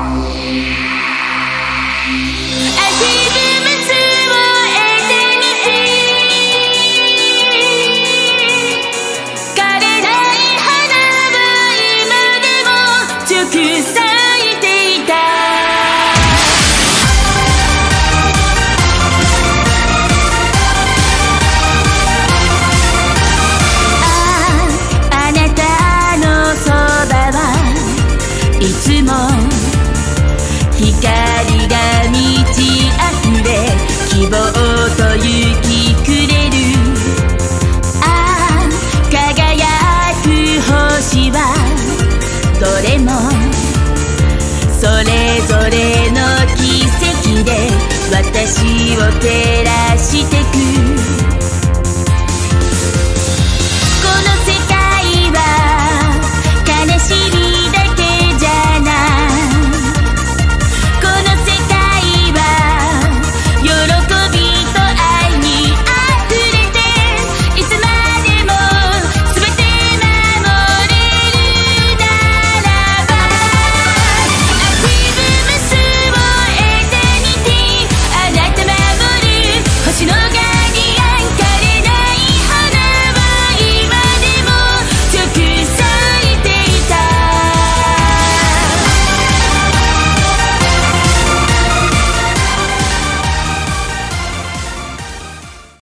いつも光が満ち溢れ希望と勇気くれる。ああ輝く星はどれもそれぞれの奇跡で私を照らしてく